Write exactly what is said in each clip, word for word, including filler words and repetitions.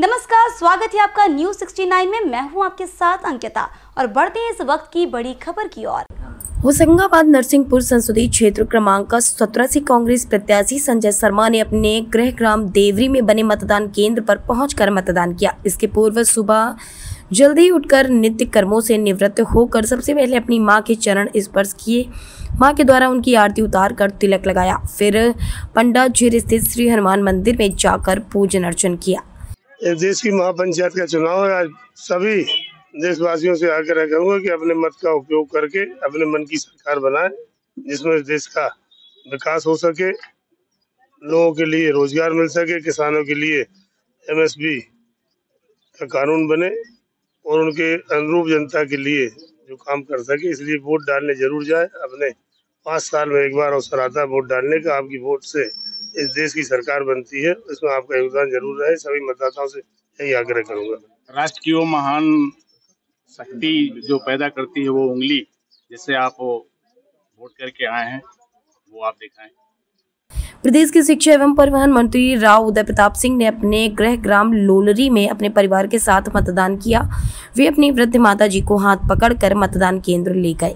नमस्कार, स्वागत है आपका न्यूज सिक्सटी नाइन में। मैं हूं आपके साथ अंकिता और बढ़ते हैं इस वक्त की बड़ी खबर की ओर। होशंगाबाद नरसिंहपुर संसदीय क्षेत्र क्रमांक सत्रह से कांग्रेस प्रत्याशी संजय शर्मा ने अपने गृह ग्राम देवरी में बने मतदान केंद्र पर पहुंचकर मतदान किया। इसके पूर्व सुबह जल्दी उठकर नित्य कर्मों से निवृत्त होकर सबसे पहले अपनी मां के चरण स्पर्श किए। मां के द्वारा उनकी आरती उतार कर तिलक लगाया, फिर पंडा झीर स्थित श्री हनुमान मंदिर में जाकर पूजन अर्चन किया। देश की महापंचायत का चुनाव है। आज सभी देशवासियों से आग्रह करूंगा कि अपने मत का उपयोग करके अपने मन की सरकार बनाए, जिसमें देश का विकास हो सके, लोगों के लिए रोजगार मिल सके, किसानों के लिए एमएसपी का कानून बने और उनके अनुरूप जनता के लिए जो काम कर सके। इसलिए वोट डालने जरूर जाए। अपने पाँच साल में एक बार अवसर आता है वोट डालने का। आपकी वोट से इस देश की सरकार बनती है, इसमें आपका योगदान जरूर रहे। सभी मतदाताओं से यही आग्रह करूंगा। राष्ट्र की वो महान शक्ति जो पैदा करती है वो उंगली, जिससे आप वोट करके आए हैं, वो आप दिखाएं। प्रदेश के शिक्षा एवं परिवहन मंत्री राव उदय प्रताप सिंह ने अपने गृह ग्राम लोलरी में अपने परिवार के साथ मतदान किया। वे अपनी वृद्ध माता जी को हाथ पकड़कर मतदान केंद्र ले गए।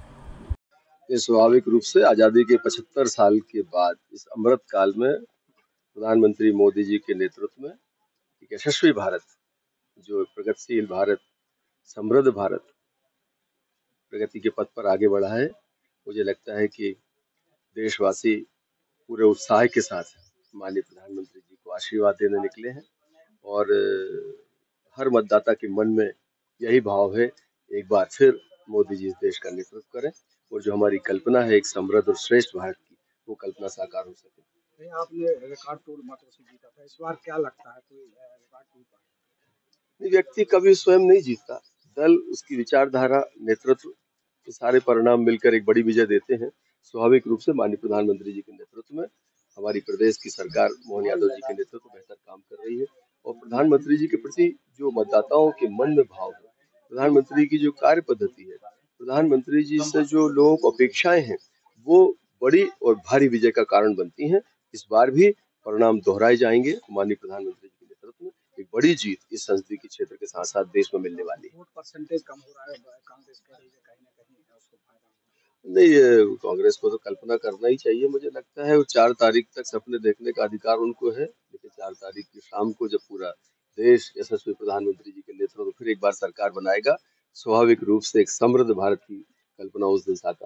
स्वाभाविक रूप से आजादी के पचहत्तर साल के बाद इस अमृत काल में प्रधानमंत्री मोदी जी के नेतृत्व में एक यशस्वी भारत, जो प्रगतिशील भारत, समृद्ध भारत, प्रगति के पथ पर आगे बढ़ा है। मुझे लगता है कि देशवासी पूरे उत्साह के साथ माननीय प्रधानमंत्री जी को आशीर्वाद देने निकले हैं और हर मतदाता के मन में यही भाव है, एक बार फिर मोदी जी इस देश का नेतृत्व करें और जो हमारी कल्पना है एक समृद्ध और श्रेष्ठ भारत की, वो कल्पना साकार हो सके। आपने रिकॉर्ड तोड़ मतों से जीता था, इस बार क्या लगता है कोई रिकॉर्ड टूट पाएगा? व्यक्ति कभी स्वयं नहीं जीतता, दल, उसकी विचारधारा, नेतृत्व के सारे परिणाम मिलकर एक बड़ी विजय देते हैं। स्वाभाविक रूप से माननीय प्रधानमंत्री जी के नेतृत्व में हमारी प्रदेश की सरकार मोहन यादव जी के नेतृत्व में बेहतर काम कर रही है और प्रधानमंत्री जी के प्रति जो मतदाताओं के मन में भाव है, प्रधानमंत्री की जो कार्य पद्धति है, प्रधानमंत्री जी से जो लोगों को अपेक्षाएं हैं, वो बड़ी और भारी विजय का कारण बनती हैं। इस बार भी परिणाम दोहराए जाएंगे। माननीय प्रधानमंत्री जी के नेतृत्व में एक बड़ी जीत इस संसदीय क्षेत्र के साथ साथ देश में मिलने वाली है। वोट परसेंटेज कम हो रहा है, कांग्रेस कह रही है कहीं ना कहीं उसको फायदा नहीं, ये कांग्रेस को तो कल्पना करना ही चाहिए। मुझे लगता है वो चार तारीख तक सपने देखने का अधिकार उनको है, लेकिन चार तारीख की शाम को जब पूरा देश यशस्वी प्रधानमंत्री जी के नेतृत्व में फिर एक बार सरकार बनाएगा, स्वाभाविक रूप से एक समृद्ध भारत की कल्पना उस दिन साकार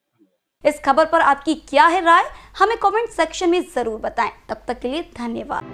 होगी। इस खबर पर आपकी क्या है राय, हमें कमेंट सेक्शन में जरूर बताएं। तब तक के लिए धन्यवाद।